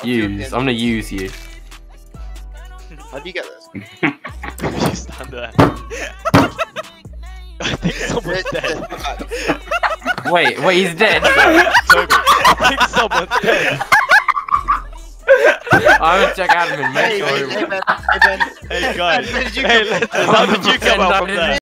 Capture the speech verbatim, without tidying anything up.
Use. I'm gonna use you. How do you get this? You stand there. I think someone's dead. Wait, wait, he's dead. Toby, I think someone's dead. I'm gonna check admin, make Hey, sure. hey, hey, Ben, hey, Ben. Hey guys, Where did you hey, come let's, from? how did you come out from there?